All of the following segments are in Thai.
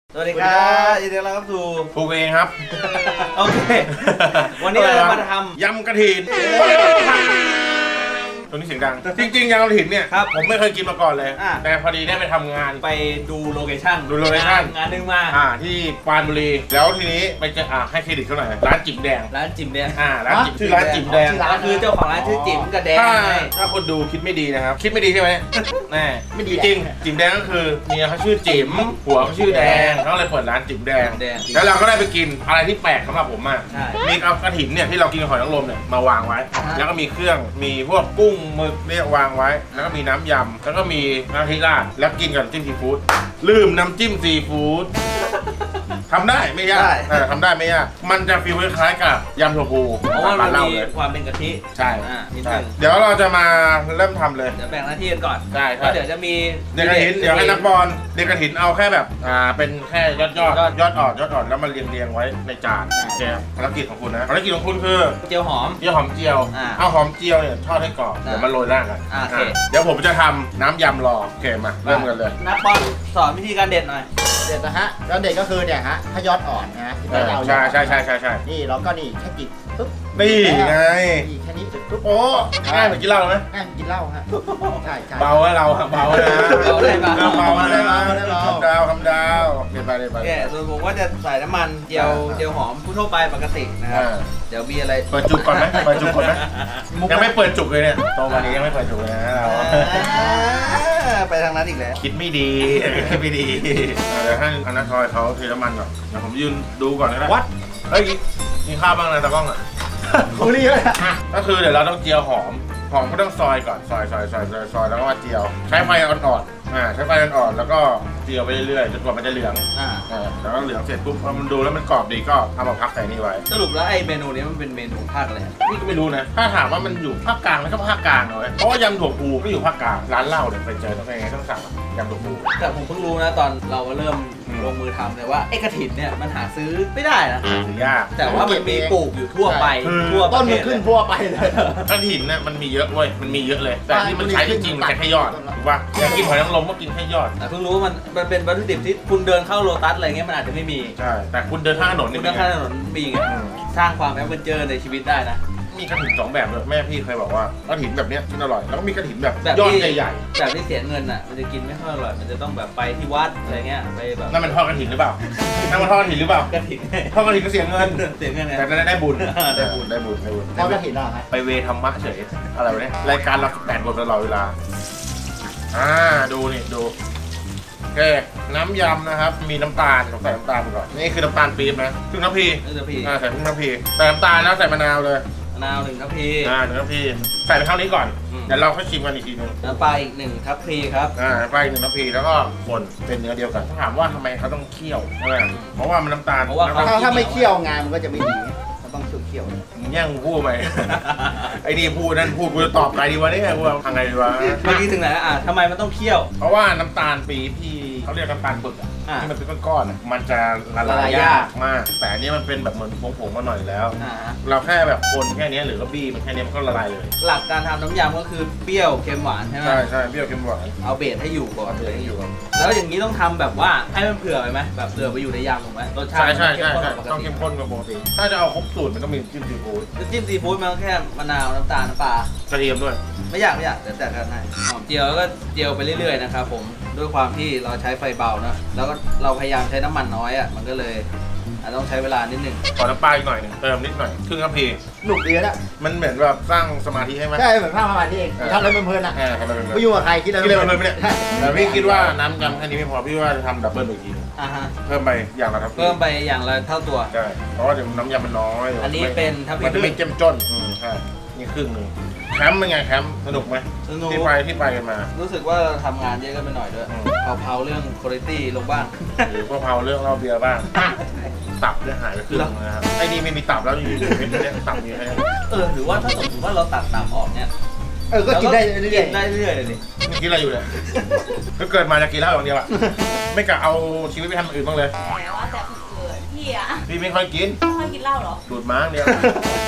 สวัสดีครับยินดีต้อนรับสู่ปลูกเองครับโอเควันนี้เราจะมาทำยำกระถินตัวนี้เสียงดังจริงๆยำกระถินเนี่ยผมไม่เคยกินมาก่อนเลยแต่พอดีได้ไปทำงานไปดูโลเคชั่นงานนึงมาที่ปรานบุรีแล้วทีนี้ไปเจอให้เครดิตเขาหน่อยร้านจิ๋มแดงร้านจิ๋มแดงชื่อร้านจิ๋มแดงร้านคือเจ้าของร้านชื่อจิ๋มกับแดงถ้าคนดูคิดไม่ดีนะครับคิดไม่ดีใช่ไหมแน่ไม่ดีจริงจิ๋มแดงก็คือเมียเขาชื่อจิ๋มผัวเขาชื่อแดงเขาเลยเปิดร้านจิ๋มแดงแล้วเราก็ได้ไปกินอะไรที่แปลกสำหรับผมมากมีเอากระถินเนี่ยที่เรากินกับหอยนางรมเนี่ยมาวางไว้แล้วก็มีเครื่องมีพวกกุ้งหมึกเนี่ยวางไว้แล้วก็มีน้ำยำแล้วก็มีน้ำพริกราดแล้วกินกับน้ำจิ้มซีฟู้ดลืมน้ำจิ้มซีฟู้ดทำได้ไม่ยากทำได้ไม่ยากมันจะฟีลคล้ายกับยำถั่วพูเพราะว่ามันมีความเป็นกะทิใช่เดี๋ยวเราจะมาเริ่มทำเลยเดี๋ยวแบ่งหน้าที่กันก่อนใช่เดี๋ยวจะมีเด็กกระถินเดี๋ยวให้นักบอลเด็กกระถินเอาแค่แบบเป็นแค่ยอดอ่อนแล้วมาเรียงไว้ในจานแกภารกิจของคุณนะภารกิจของคุณคือเจียวหอมเจียวเอาหอมเจียวเนี่ยทอดให้กรอบเดี๋ยวมาโรยล่างกันเดี๋ยวผมจะทำน้ำยำรอโอเคมาเริ่มกันเลยนักบอลสอนวิธีการเด็ดหน่อยเด็ดนะฮะแล้วเด็ดก็คือเนี่ยฮะถ้ายอดอ่อนนะใช่นี่เราก็นี่แค่จิบปุ๊บนี่ไงแค่นี้ปุ๊บโอ้ง่ายเหมือนกินเหล้าไหมง่ายกินเหล้าฮะใช่เบาให้เราเบานะเบาได้คำดาวเดี๋ยวไปส่วนผมก็จะใส่น้ำมันเจียวหอมทั่วไปปกตินะครับเดี๋ยวมีอะไรเปิดจุกก่อนไหมยังไม่เปิดจุกเลยเนี่ยตรงวันนี้ยังไม่เปิดจุกเลยนะเราไปทางนั้นอีกแล้วคิดไม่ดีเดี๋ยวให้อนัททอยเขาเทน้ำมันก่อนเดี๋ยวผมยืนดูก่อนก็ได้วัดเฮ้ยกินข้าวบ้างนะตากล้องอ่ะกูนี่เลยก็คือเดี๋ยวเราต้องเจียวหอมก็ต้องซอยก่อนซอยแล้วก็มาเจียวใช้ไฟอ่อนๆใช้ไฟอ่อนๆแล้วก็เจียวไปเรื่อยๆจนกว่ามันจะเหลืองแล้วก็เหลืองเสร็จปุ๊บพอมันดูแล้วมันกรอบดีก็เอามาพักใส่นี่ไว้สรุปแล้วไอ้เมนูนี้มันเป็นเมนูภาคอะไรนี่ก็ไม่รู้นะถ้าถามว่ามันอยู่ภาคกลางมันก็ภาคกลางเลยเพราะว่ายำถั่วพูก็อยู่ภาคกลางร้านเหล้าเนี่ยไปเจอต้องไงต้องสั่งยำถั่วพูแต่ผมเพิ่งรู้นะตอนเราเริ่มลงมือทำเลยว่าไอ้กระถิ่นเนี่ยมันหาซื้อไม่ได้นะซื้อยากแต่ว่ามันมีปลูกอยู่ทั่วไปต้นมันขึ้นทั่วไปเลยกระถิ่นเนี่ยมันมีเยอะเว้ยมันมีเยอะเลยแต่ที่มันใช้จริงๆมันแค่ยอดถูกป่ะอยากกินหอยนางรมก็กินแค่ยอดแต่เพิ่งรู้ว่ามันเป็นวัตถุดิบที่คุณเดินเข้าโลตัสอะไรเงี้ยมันอาจจะไม่มีใช่แต่คุณเดินข้างถนนนี่เดินข้างถนนมีไงสร้างความแอดเวนเจอร์ในชีวิตได้นะมีกระถิ่น2แบบเลยแม่พี่เคยบอกว่ากระถิ่นแบบเนี้ยกินอร่อยแล้วก็มีกระถิ่นแบบยอดใหญ่ๆแบบที่เสียเงินอ่ะมันจะกินไม่ค่อยอร่อยมันจะต้องแบบไปที่วัดอะไรเงี้ยไปแบบนั่นมันทอดกระถิ่นหรือเปล่านั่นมันทอดกระถิ่นหรือเปล่ากระถิ่นทอดกระถิ่นก็เสียเงินแต่ได้บุญทอดกระถิ่นอะไรไปเวธรรมะเฉยอะไรวะเนี่ยรายการเรา8 บทตลอดเวลาดูนี่ดูโอเคน้ำยำนะครับมีน้ำตาลใส่น้ำตาลก่อนนี่คือน้ำตาลปี๊บนะครึ่งทัพพีใส่ครึ่งทัพพีใส่น้ำตาลแล้วใส่มะนาวเลยมะนาว1 ทัพพี 1 ทัพพีใส่ไปเท่านี้ก่อนเดี๋ยวเราค่อยชิมกันอีกทีนึงน้ำปลาอีก1 ทัพพีครับปลาอีก1 ทัพพีแล้วก็คนเป็นเนื้อเดียวกันถามว่าทำไมเขาต้องเคี่ยวเพราะว่ามันน้ำตาลเพราะว่าถ้าไม่เคี่ยวงานมันก็จะไม่ดีต้องสุดเคี่ยวแย่งพูดไปไอ้นี่พูดนั่นพูดกูจะตอบใครดีวะเนี่ยกูทำไงดีวะเมื่อกี้ถึงไหนทำไมมันต้องเคี่ยวเพราะว่าน้ำตาลปี๊บที่เขาเรียกน้ำตาลปึกที่มันเป็นก้อนๆมันจะละลายยากมากแต่อันนี้มันเป็นแบบเหมือนผงๆมาหน่อยแล้วเราแค่แบบคนแค่นี้หรือว่าบี้มันแค่นี้มันก็ละลายเลยหลักการทำน้ำยำก็คือเปรี้ยวเค็มหวานใช่ไหมใช่เปรี้ยวเค็มหวานเอาเบสให้อยู่ก่อนแล้วอย่างนี้ต้องทำแบบว่าให้มันเผื่อไหมแบบเผื่อไปอยู่ในยำถูกไหมรสชาติใช่ต้องเข้มข้นกว่าปกติถ้าจะเอาครบสูตรมันต้องมีจิ้มซีฟู้ดมันแค่มะนาวน้ำตาลน้ำปลากระเทียมด้วยไม่อยากแต่กันให้หอมเจียวก็เจียวไปเรื่อยๆนะครับผมด้วยความที่เราใช้ไฟเบานะแล้วก็เราพยายามใช้น้ำมันน้อยมันก็เลยต้องใช้เวลานิดนึงขอน้ำปลาอีกหน่อยนึงเติมนิดหน่อยครึ่งทัพพีหนุกดีนะมันเหมือนแบบสร้างสมาธิให้ไหมใช่เหมือนสร้างสมาธิเองทำอะไรเพลินๆไม่ยุ่งกับใครคิดอะไรเพลินๆไม่ได้แต่พี่คิดว่าน้ำยำแค่นี้ไม่พอพี่ว่าจะทำดับเบิลอีกทีเพิ่มไปอย่างละทัพพีเพิ่มไปอย่างละเท่าตัวใช่เพราะว่าเดี๋ยวน้ำยำมันน้อยอันนี้เป็นทัพพีมันจะไม่เจ้มจนใช่นี่ครึ่งนึงแคมป์เป็นไงแคมป์สนุกไหมที่ไปกันมารู้สึกว่าทำงานเยอะกันไปหน่อยด้วยเผาเรื่องคุณภาพลงบ้างหรือเผาเรื่องเราเบียร์บ้างตับจะหายไปครึ่งนะครับไอ้นี่ไม่มีตับแล้วอยู่ๆเป็นตับมีแค่หรือว่าถ้าสมมติว่าเราตัดตับออกเนี่ยก็กินได้เรื่อยๆเลยนี่กินอะไรอยู่เนี่ยก็เกิดมาจะกินเหล้าอย่างเดียวอะไม่กะเอาชีวิตไปทำอื่นบ้างเลยแต่ว่าแต่คนอื่นพี่ไม่ค่อยกินไม่ค่อยกินเหล้าหรอดูดม้าเดียว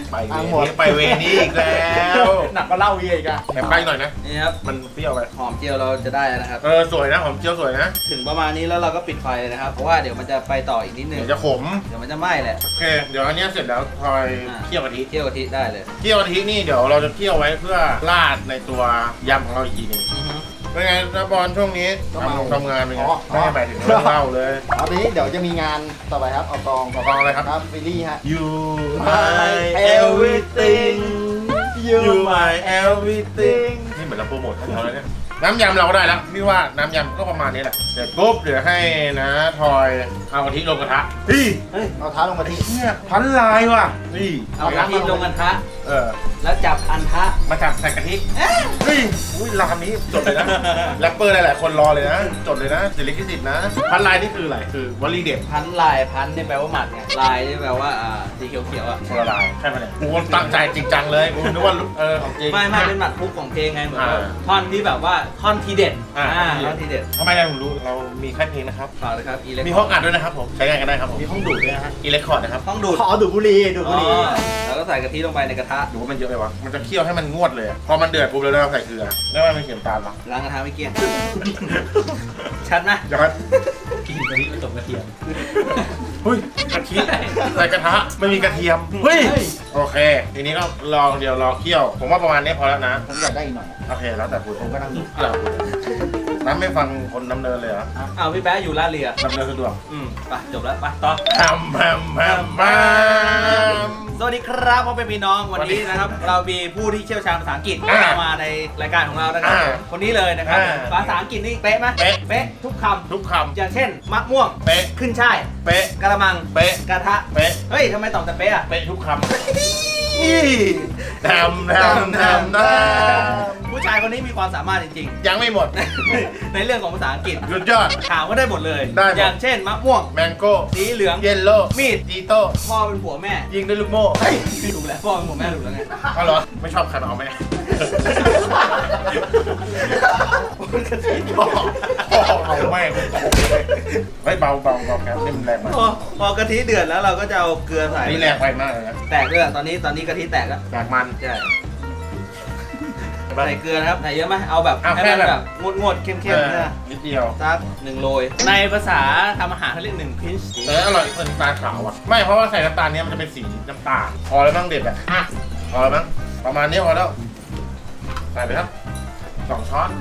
ไปเวนี้อีกแล้วหนักก็เล่าอีกอ่ะแถมไปหน่อยนะนี่ครับมันเปรี้ยวไปหอมเจียวเราจะได้แล้วนะครับสวยนะหอมเจียวสวยนะถึงประมาณนี้แล้วเราก็ปิดไฟเลยนะครับเพราะว่าเดี๋ยวมันจะไปต่ออีกนิดนึงเดี๋ยวจะขมเดี๋ยวมันจะไหม้แหละโอเคเดี๋ยวอันนี้เสร็จแล้วทอยเคี่ยวกะทิได้เลยเคี่ยวกะทินี่เดี๋ยวเราจะเคี่ยวไว้เพื่อราดในตัวยำของเราอีกทีนึงเป็นไงนะบอลช่วงนี้ทำงานเป็นไงไม่ไปถึงเรื่องเล่าเลยเอาทีนี้เดี๋ยวจะมีงานต่อไปครับเอากองอะไรครับฟิลลี่ฮะ You my everything You my everything นี่เหมือนเราโปรโมทเขาแล้วเนี่ยน้ำยำเราก็ได้แล้วพี่ว่าน้ำยำก็ประมาณนี้แหละเสร็จปุ๊บเดี๋ยวให้นะทอยเอากะทิลงกระทะเอาท้าลงกะทิเนี่ยพันลายว่ะเอากะทิลงกระทะแล้วจับอันทะมาจับใส่กะทิอุ้ยรามนี้จดเลยนะแรปเปอร์หลายๆคนรอเลยนะจดเลยนะสิริกิติ์นะพันลายนี่คืออะไรคือวลีเด็ดพันลายพันนี่แปลว่าหมัดไงลายนี่แปลว่าสีเขียวๆอ่ะคนละลายใช่ไหมเนี่ยกูตั้งใจจริงจังเลยกูนึกว่าของจริงไม่เป็นหมัดพุกของเพลงไงเหมือนท่อนที่แบบว่าท่อนทีเด็ดท่อนทีเด็ดทำไมเรารู้เรามีค่ายเพลงนะครับฝากเลยครับมีห้องอัดด้วยนะครับผมใช้งานกันได้ครับผมมีห้องดูดด้วยนะฮะอีเล็กคอร์ดนะครับห้องดูดดูดบุหรี่แล้วก็ใส่กะทิลงไปในกระทะดูว่ามันเยอะไปวะมันจะเคี่ยวให้มันงวดเลยพอมันเดือดปุ๊บเราใส่เกลือแล้วมันเขียนตามเราล้างกระทะไม่เกลี้ยงชัดไหมชัดกินกะทิผสมกระเทียมเฮ้ยกะทิใส่กระทะไม่มีกระเทียมเฮ้ยโอเคทีนี้ก็ลองเดี๋ยวรอเคี่ยวผมว่าประมาณนี้พอแล้วนะผมอยากได้อีกหน่อยโอเคแล้วแต่คุณผมก็นั่งดูน้ำไม่ฟังคนดำเนินเลยเหรอพี่แป๊ะอยู่ลาดเรือดำเนินสะดวกไปจบแล้วไปต่อสวัสดีครับพ่อเป็นพี่น้องวันนี้นะครับเรามีผู้ที่เชี่ยวชาญภาษาอังกฤษมาในรายการของเรานะครับคนนี้เลยนะครับภาษาอังกฤษนี่เป๊ะไหมเป๊ะทุกคำอย่างเช่นมะม่วงเป๊ะขึ้นช่ายเป๊ะกระมังเป๊ะกระทะเป๊ะเฮ้ยทำไมตอบแต่เป๊ะเป๊ะทุกคำผู้ชายคนนี้มีความสามารถจริงๆยังไม่หมดในเรื่องของภาษาอังกฤษสุดยอดถามว่าได้หมดเลยอย่างเช่นมะม่วงแมงโก้สีเหลืองเยลโล่มีดจีโต้พ่อเป็นผัวแม่ยิงด้วยลูกโม่ถูกแล้วพ่อเป็นผัวแม่ถูกแล้วไงเอาเหรอไม่ชอบขันเอาแม่เอาแม่ไม่เบาแค่นี่มันแรงมากพอกะทิเดือดแล้วเราก็จะเอาเกลือใส่นี่แรงไปมากเลยนะแตกด้วยตอนนี้กะทิแตกแล้วแตกมันใช่ใส่เกลือนะครับใส่เยอะไหมเอาแบบให้มันแบบงดเข้มนะนิดเดียวสัก1 โรยในภาษาทำอาหารเขาเรียก1 พินช์แต่อร่อยเป็นน้ำตาลขาวอ่ะไม่เพราะว่าใส่น้ำตาลนี้มันจะเป็นสีน้ำตาลพอแล้วบ้างเด็ดอ่ะพอแล้วบ้างประมาณนี้พอแล้วใส่ไปครับ2 ช้อน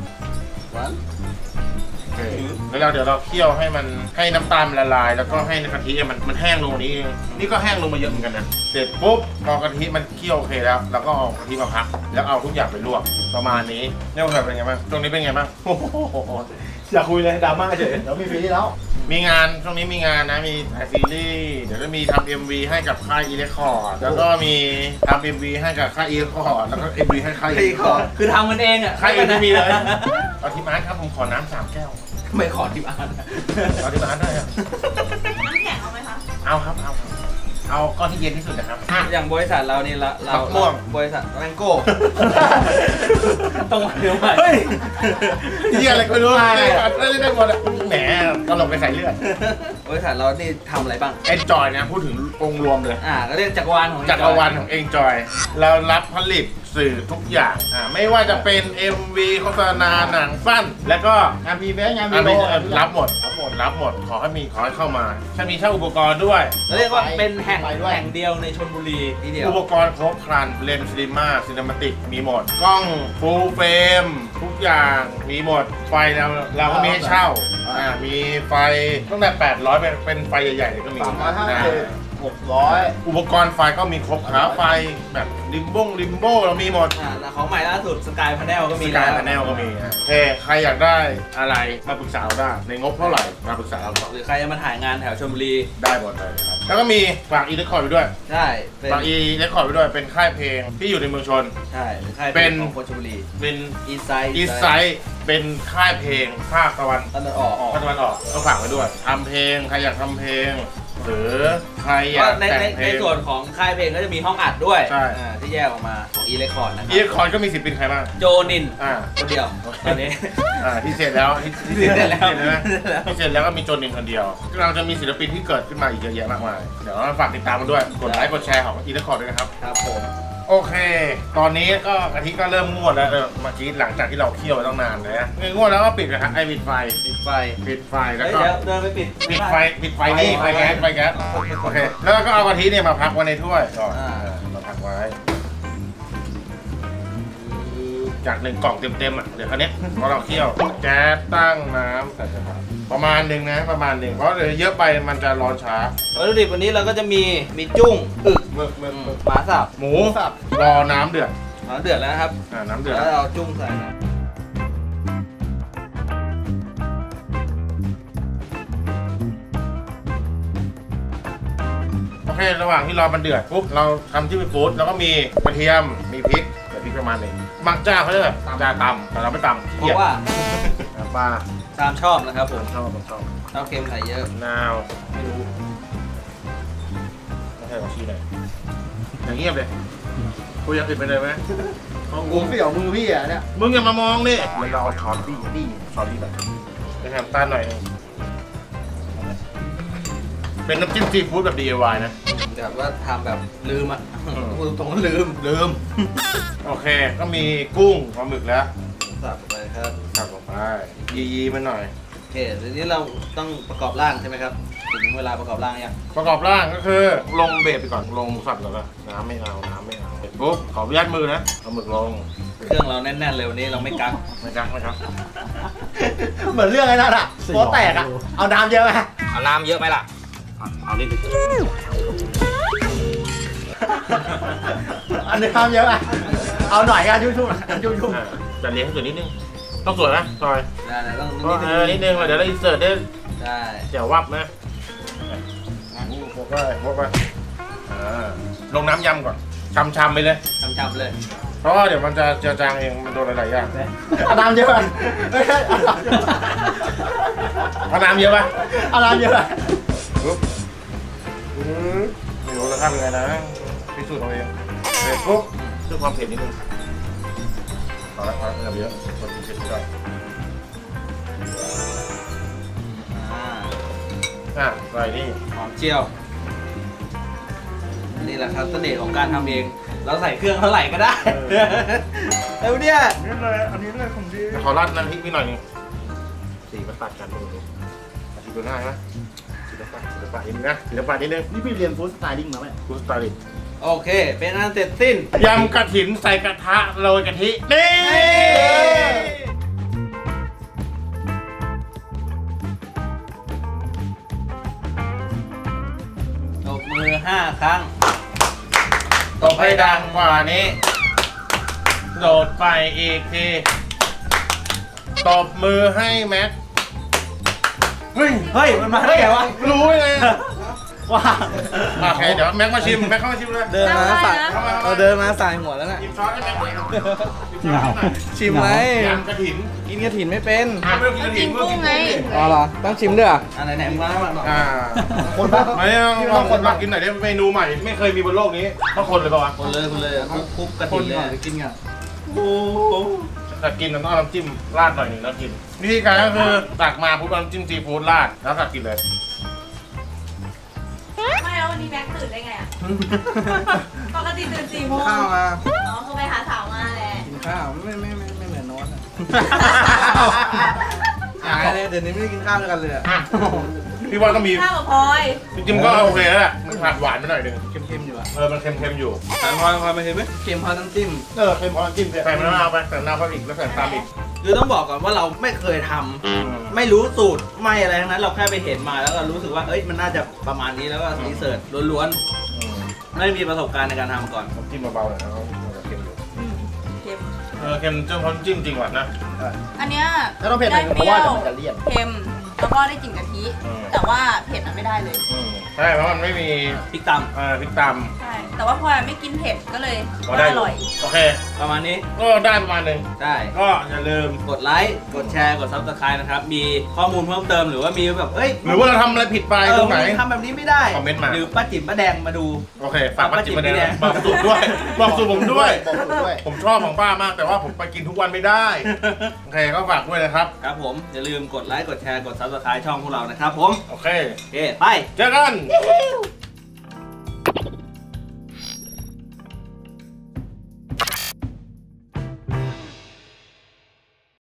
แล้วเดี๋ยวเราเคี่ยวให้น้ำตาลละลายแล้วก็ให้กะทิมันแห้งลงนี้เองนี่ก็แห้งลงมาเยอะเหมือนกันนะเสร็จปุ๊บพอกะทิมันเคี่ยวโอเคแล้วเราก็เอากะทิมาพักแล้วเอาทุกอย่างไปลวกประมาณนี้เนี่ยคุณเป็นไงบ้างตรงนี้เป็นไงบ้างอยากคุยเลยดราม่าเฉยเดี๋ยวมีฟรีแล้วมีงานช่วงนี้มีงานนะมีถ่ายซีรีส์เดี๋ยวจะมีทำ MV ให้กับค่ายอีเล็กคอร์ดแล้วก็มีทำ MV ให้กับค่ายอีเล็กคอร์ดแล้วก็ MV ให้ค่ายอีเล็กคอร์ดคือทำกันเองอ่ะค่ายอื่นไม่มีเลยเอาทิมอาร์ตครับผมขอน้ำ3 แก้วไม่ขอทิมอาร์ตเอาทิมอาร์ตได้ครับน้ำแข็งเอาไหมคะเอาครับเอาก้อนที่เย็นที่สุดนะครับอย่างบริษัทเรานี่เราม่วงบริษัทแมงโก้ต้องเดี๋ยวไปที่อะไรก็รู้ได้หมดแหมตลกไปใส่เลือดบริษัทเรานี่ทำอะไรบ้าง Enjoy นะพูดถึงองค์รวมเลยก็เรียกจักรวาลของ Enjoy เรารับผลิตสื่อทุกอย่างไม่ว่าจะเป็น MV โฆษณาหนังสั้นแล้วก็งานพรีเวสงานวิดีโอรับหมดขอให้เข้ามาฉันมีเช่าอุปกรณ์ด้วยเรียกว่าเป็นแห่งเดียวในชลบุรีที่เดียวอุปกรณ์ครบครันเลนส์ซีนิมาติกมีหมดกล้องฟูลเฟรมทุกอย่างมีหมดไฟเราก็มีให้เช่ามีไฟตั้งแต่800เป็นไฟใหญ่ๆก็มี 600 อุปกรณ์ไฟก็มีครบขาไฟแบบริมโบ้เรามีหมดของใหม่ล่าสุดสกายพาเนลก็มีใครอยากได้อะไรมาปรึกษาเราได้ในงบเท่าไหร่มาปรึกษาเราหรือใครจะมาถ่ายงานแถวชลบุรีได้หมดเลยครับแล้วก็มีฝากอีเล็กคอร์ดไปด้วยใช่ฝากอีเล็กคอร์ดไปด้วยเป็นค่ายเพลงที่อยู่ในเมืองชนใช่ค่ายเพลงของคนชลบุรีเป็นอีไซด์เป็นค่ายเพลงภาคตะวันออกก็ฝากไว้ด้วยทำเพลงใครอยากทำเพลงหรือใครอยากแต่งเพลในงส่วนของค่ายเพลงก็จะมีห้องอัดด้วยใช่ที่แยกออกมาของอีเรคคอร์ดนะครัอีคอนก็มีศิลปินใครบ้างโจนินคนเดียวตอนนี้ที่เสร็จแล้วที่เสร็จแล้วเสร็จแล้วที่เสร็จแล้วก็มีโจนินคนเดียวเราจะมีศิลปินที่เกิดขึ้นมาอีกเยอะแยะมากมายเดี๋ยวฝากติดตามกันด้วยกดไลค์กดแชร์ของอีเรคคอร์ดด้วยนะครับครับผมโอเค ตอนนี้ก็กะทิก็เริ่มงวดแล้วเมื่อกี้หลังจากที่เราเคี่ยวไปตั้งนานเลยนะงวดแล้วก็ปิดกระทะปิดไฟปิดไฟแล้วเฮ้ยก็เดี๋ยวเดินไปปิดปิดไฟนี่ไฟแก๊สโอเคแล้วก็เอากะทิเนี่ยมาพักไว้ในถ้วยก่อนมาพักไว้จาก1 กล่องเต็มอ่ะเดี๋ยวคราวนี้พอเราเคี่ยวแก๊สตั้งน้ำใส่กระทะประมาณหนึ่งนะประมาณหนึ่งเพราะเดี๋ยวเยอะไปมันจะร้อนช้าวัตถุดิบวันนี้เราก็จะมีจุ้งอึกหมึกหมาสับหมูรอน้ำเดือดน้ำเดือดแล้วนะครับน้ำเดือดแล้วเราจุ้งใส่นะโอเคระหว่างที่รอมันเดือดปุ๊บเราทำที่เป็นฟู้ดแล้วก็มีกระเทียมมีพริกแต่พริกประมาณหนึ่งบางเจ้าเขาจะแบบจะตำแต่เราไม่ตำเพราะว่าปลาตามชอบนะครับผมชอบชอบเค็มใส่เยอะนาวไม่รู้ไม่ใช่ของชีเลยอย่างเงียบเลยคุยอย่างอื่นไปเลยไหมผมเสี่ยวมือพี่อ่ะเนี่ยมึงอย่ามามองนี่มันเราเอาช้อนบี้ช้อนบี้แบบไปแฮมต้านหน่อยนึงเป็นน้ำจิ้มซีฟู้ดแบบ DIY นะแบบว่าทำแบบลืมอ่ะพูดตรงๆลืมโอเคก็มีกุ้งปลาหมึกแล้วสับไปครับตักลงไปยีมันหน่อยโอเคทีนี้เราต้องประกอบร่างใช่ไหมครับถึงเวลาประกอบร่างยังประกอบร่างก็คือลงเบสไปก่อนลงหมูสับก่อนนะน้ำไม่เอาเสร็จปุ๊บขออนุญาตมือนะเอาหมึกลงเครื่องเราแน่นๆเลยวันนี้เราไม่กักไม่ครับเหมือนเรื่องไอ้นั่นอ่ะโป๊แตกอ่ะเอาน้ำเยอะไหมเอาน้ำเยอะไหมล่ะเอานิดนึงอันนี้น้ำเยอะอ่ะเอาหน่อยกันชุ่มจะเลี้ยงให้สวยนิดนึงต้องสวยนะซอยได้ต้องนิดนึงเดี๋ยวเราอินเสิร์ตได้ได้เจ๋ววับนะพวกไปลงน้ำยำก่อนชำไปเลยช้ำๆเลยเพราะว่าเดี๋ยวมันจะเจือจางเองมันโดนหลายๆอย่างเอาน้ำเยอะอ่ะไม่ใช่เอาน้ำเยอะป่ะเอาน้ำเยอะปุ๊บไม่รู้จะทำยังไงนะพิสูจน์เอาเองเสร็จปุ๊บเพื่อความเผ็ดนิดนึงพอแล้วเยอะคนที่เผ็ดก็ใส่นี่หอมเจียวนี่แหละครับเสน่ห์ของการทำเองเราใส่เครื่องเท่าไหร่ก็ได้แล้วเนี่ยนี่เลยอันนี้เลยผมดีขอราดน้ำพริกนิดหน่อยนึงสีมันตัดกันดูสีดูหน้าไหมศิลปะนิดนึงนะศิลปะนิดนึงนี่พี่เรียนฟู้ดสไตลิ่งมาไหมฟู้ดสไตลิสต์โอเคเป็นอันเสร็จสิ้นยำกระถินใส่กระทะโรยกะทินี่ตบมือ5 ครั้งตบให้ดังกว่านี้โดดไปอีกทีตบมือให้แม็กเฮ้ยมันมาได้ไงวะรู้ไงว้าโอเคเดี๋ยวแม็กมาชิมแม็กเข้ามาชิมเลยเดินมาใส่เดินมาใส่หัวแล้วน่ะหยิบช้อนให้แม็กเลยชิมไหมยำกระถินกินกระถินไม่เป็นไม่ต้องกินกระถินกุ้งไงอ๋อเหรอต้องชิมด้วยอะไรไหนมึงมาบ้างคนบ้าไม่ต้องคนมากินหน่อยดิเมนูใหม่ไม่เคยมีบนโลกนี้ต้องคนเลยป่าวะคนเลยคุกกระถินเลยกินกันแต่กินต้องเอาน้ำจิ้มราดหน่อยหนึ่งแล้วกินวิธีการก็คือตักมาปุ๊บเอาน้ำจิ้มซีฟู้ดราดแล้วตักกินเลยไม่แล้ววันนี้แม็กตื่นได้ไงอ่ะ ปกติตื่น4 โมงข้าวมาอ๋อคือไปหาสาวมาแหละกินข้าวไม่เหมือนโน้ตอ่ะเดี๋ยวนี้ไม่ได้กินข้าวด้วยกันเลยอ่ะพี่ว่าก็มีข้าวกับพลอยจริงๆก็โอเคแล้วแหละมันผัดหวานไปหน่อยหนึงเค็มๆอยู่อ่ะมันเค็มๆอยู่ถามพอไม่เห็นไหมเค็มพอน้ำจิ้มเป็นพอจิ้มใส่มะนาวไปใส่มะนาวไปอีกแล้วใส่ตามอีกคือต้องบอกก่อนว่าเราไม่เคยทำไม่รู้สูตรไม่อะไรทั้งนั้นเราแค่ไปเห็นมาแล้วก็รู้สึกว่าเอ้ยมันน่าจะประมาณนี้แล้วก็รีเสิร์ชล้วนๆไม่มีประสบการณ์ในการทำมาก่อนน้ำจิ้มเบาๆหน่อยนะมันจะเค็มอยู่เค็มเค็มจนพอจิ้มจริงว่ะนะอันเนี้ยถ้าต้องเผ็ดหน่อยเพราะว่ามันจะเลี่ยนเค็มแล้วก็ได้กลิ่นกะทิ แต่ว่าเผ็ดไม่ได้เลยใช่เพราะมันไม่มีพริกตพริกตใช่ แต่ว่าพอไม่กินเผ็ดก็เลยำก็ได้อร่อยโอเคำประมาณนี้ก็ได้ประมาณหนึงได้ก็อย่าลืมกดไลค์กดแชร์กด Subscribe นะครับมีข้อมูลเพิ่มเติมหรือว่ามีแบบเอ้ยหรือว่าเราทำอะไรผิดไปตรงไหนทำแบบนี้ไม่ได้คอมเมนต์มาหรือป้าจิ๋มป้าแดงมาดูโอเคฝากป้าจิ๋มมาป้าจิ๋มแดแดงงบอกสูตรด้วยบอกสูตรผมด้วยบอกสูตรด้วยผมชอบของป้ามากแต่ว่าผมไปกินทุกวันไม่ได้โอเคก็ฝากด้วยนะครับครับผมอย่าลืมกดไลค์กดแชร์กด Subscribe ช่องพวกเรานะครับผมโอเคโอเคไปเจอกัน